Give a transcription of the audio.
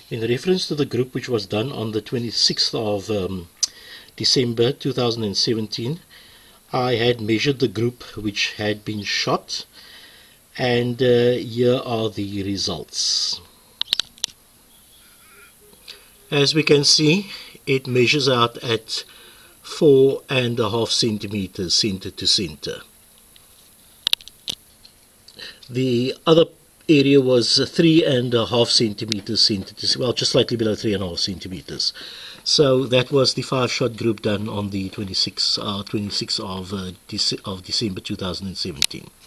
In reference to the group which was done on the 26th of December 2017, I had measured the group which had been shot, and here are the results. As we can see, it measures out at 4.5 centimeters center to center. The other area was 3.5 centimeters center to, well, just slightly below 3.5 centimeters. So that was the 5-shot group done on the 26th of December 2017.